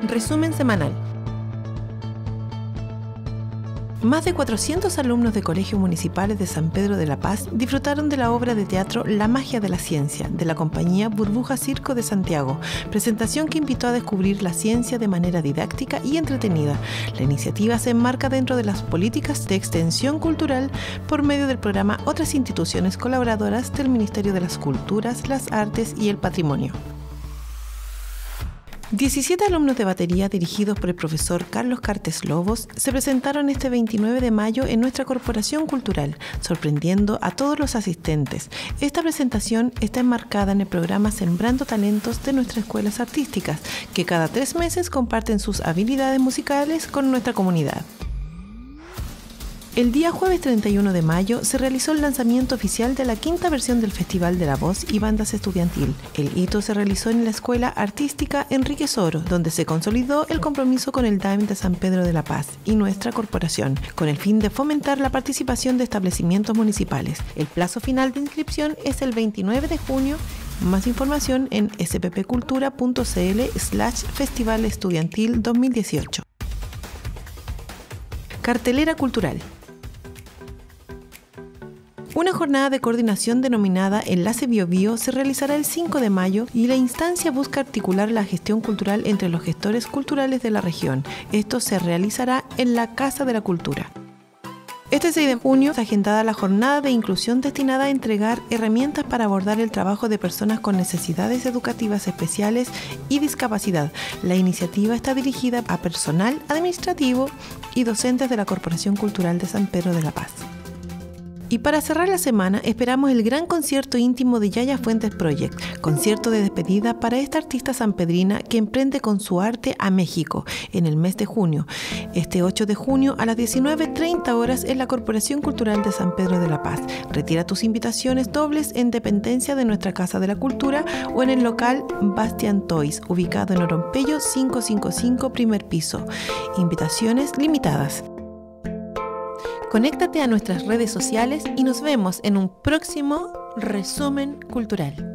Resumen semanal. Más de 400 alumnos de colegios municipales de San Pedro de la Paz disfrutaron de la obra de teatro La magia de la ciencia, de la compañía Burbuja Circo de Santiago, presentación que invitó a descubrir la ciencia de manera didáctica y entretenida. La iniciativa se enmarca dentro de las políticas de extensión cultural por medio del programa Otras instituciones colaboradoras del Ministerio de las Culturas, las Artes y el Patrimonio. 17 alumnos de batería dirigidos por el profesor Carlos Cartes Lobos se presentaron este 29 de mayo en nuestra corporación cultural, sorprendiendo a todos los asistentes. Esta presentación está enmarcada en el programa Sembrando Talentos de nuestras escuelas artísticas, que cada 3 meses comparten sus habilidades musicales con nuestra comunidad. El día jueves 31 de mayo se realizó el lanzamiento oficial de la 5ª versión del Festival de la Voz y Bandas Estudiantil. El hito se realizó en la Escuela Artística Enrique Soro, donde se consolidó el compromiso con el DAIM de San Pedro de la Paz y nuestra corporación, con el fin de fomentar la participación de establecimientos municipales. El plazo final de inscripción es el 29 de junio. Más información en sppcultura.cl/Festival Estudiantil 2018. Cartelera cultural. Una jornada de coordinación denominada Enlace Biobío se realizará el 5 de mayo y la instancia busca articular la gestión cultural entre los gestores culturales de la región. Esto se realizará en la Casa de la Cultura. Este 6 de junio está agendada la jornada de inclusión destinada a entregar herramientas para abordar el trabajo de personas con necesidades educativas especiales y discapacidad. La iniciativa está dirigida a personal administrativo y docentes de la Corporación Cultural de San Pedro de la Paz. Y para cerrar la semana, esperamos el gran concierto íntimo de Yaya Fuentes Project, concierto de despedida para esta artista sanpedrina que emprende con su arte a México en el mes de junio. Este 8 de junio a las 19:30 horas en la Corporación Cultural de San Pedro de la Paz. Retira tus invitaciones dobles en dependencia de nuestra Casa de la Cultura o en el local Bastian Toys, ubicado en Orompeyo 555, primer piso. Invitaciones limitadas. Conéctate a nuestras redes sociales y nos vemos en un próximo resumen cultural.